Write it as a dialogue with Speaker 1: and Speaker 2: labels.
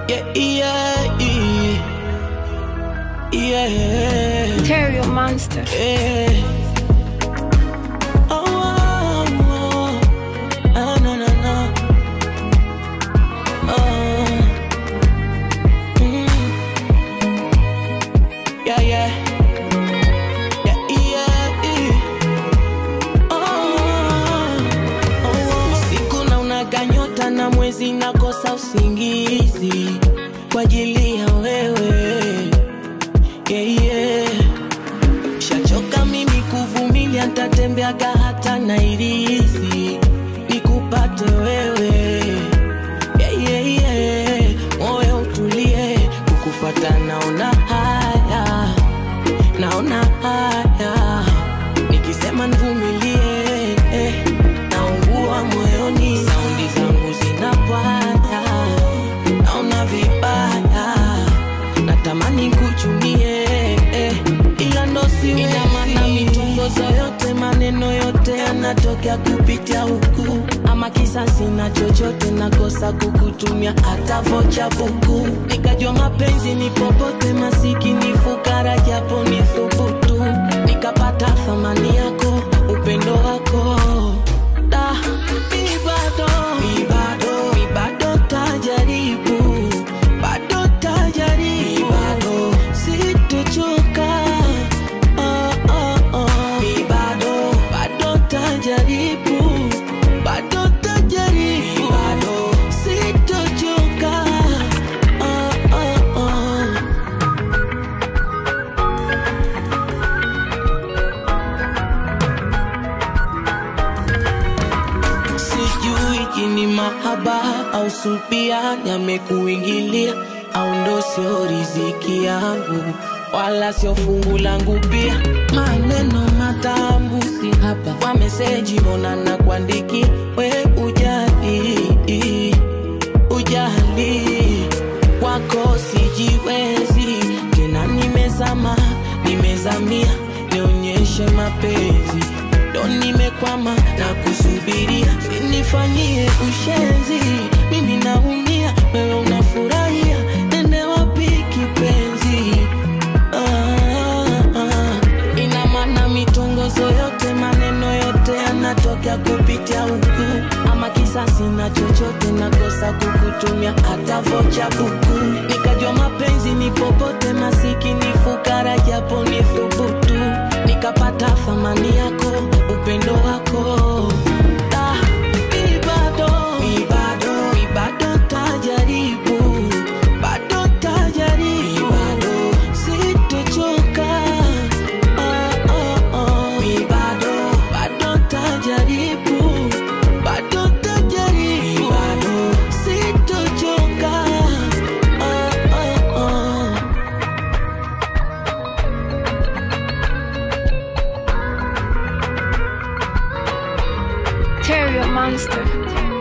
Speaker 1: Yeah, yeah, yeah, yeah.
Speaker 2: Terrio Monster.
Speaker 1: Yeah. Oh, oh, oh. Ah, no, no, no. Oh. Yeah, yeah. Yeah, yeah, yeah. Oh, oh, oh. Usiku na unaganyota na mwezi nakosa usingizi kwa ajili ya wewe. Yeah, yeah. Shachoka mimi kuvumilia, ntatembeaga hata Nairisi nikupate wewe. Yeah, yeah, yeah. Moyo utulie, kukufuata naona haya, naona haya. Nikisema nivumilie, naungua moyoni. Saundi zangu zinapwaya, naona vibaya. Natamani kuchumie, ila ndo siwezi. Ina maana mitongozo yote, maneno yote yanatokea kupitia huku. Ama kisasi na chochote, nakosa kukutumia hata vocha buku. Nikajua mapenzi ni popote, masikini fukara japo ni thubutu. Nikapata thamani yako, upendo wako. Da, mi bado tajaribu, bado tajaribu, bado sitochoka. Oh, oh, oh. Mi bado tajaribu, bado tajaribu, bado sitochoka. Oh, oh, oh. Sijui kini mahaba au supia yamekuingilia, au ndo sio riziki yangu, wala sio fungu langu pia. Maneno matamu si hapa, kwa meseji mbona na kuandiki. We ujali, ujali, wako sijiwezi tena. Nimezamia, nionyeshe mapenzi. Ndo nimekwama na kusubiria, sinifanyie ushenzi. Mimi naumia, wewe unafurahia. Nende wapi kipenzi? Ina maana mitongozo yote, maneno yote yanatokea kupitia huku. Ama kisasi na chochote, nakosa kukutumia hata vocha buku. Nikajua mapenzi ni popote, masikini fukara japo ni thubutu. Nikapata thamani yako, upendo wako. Da, mi bado tajaribu, bado tajaribu, bado sitochoka. Oh, oh, oh. Mi bado tajaribu, bado tajaribu, bado sitochoka. Oh, oh, oh.
Speaker 2: Terrio Monster.